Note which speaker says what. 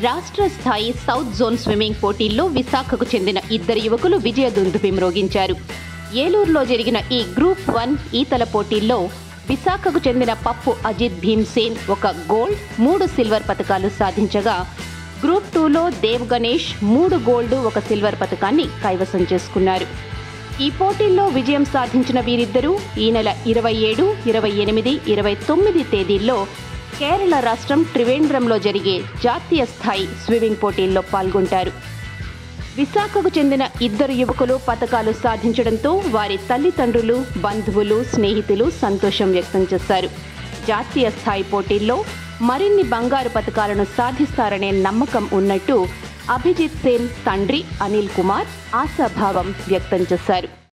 Speaker 1: రాష్ట్ర స్థాయి south zone swimming పోటీల్లో విశాఖకు చెందిన ఇద్దరు యువకులు విజయ దుందుభి మ్రోగించారు. ఏలూరులో జరిగిన ఈ గ్రూప్ 1 ఈతల పోటీల్లో విశాఖకు చెందిన పప్పు అజిత్ భీమ్సేన్ ఒక గోల్డ్, 3 సిల్వర్ పతకాలు సాధించగా, గ్రూప్ 2లో దేవ్ గణేష్ 3 గోల్డ్, 1 సిల్వర్ పతకాన్ని కైవసం చేసుకున్నారు. ఈ పోటీల్లో విజయం సాధించిన వీరిద్దరూ ఈ నెల 27, 28, 29 తేదీల్లో కేరళ రాష్ట్రం త్రివేంద్రంలో జరిగే జాతీయ స్థాయి స్విమ్మింగ్ పోటీల్లో పాల్గొంటారు. విశాఖకు చెందిన ఇద్దరు యువకులు పతకాలు సాధించడంతో వారి తల్లిదండ్రులు, బంధువులు, స్నేహితులు సంతోషం వ్యక్తం చేశారు. జాతీయ స్థాయి పోటీల్లో మరిన్ని బంగారు పతకాలను సాధిస్తారనే నమ్మకం ఉన్నట్టు అభిజిత్ సేన్ తండ్రి అనిల్ కుమార్ ఆశాభావం వ్యక్తం చేశారు.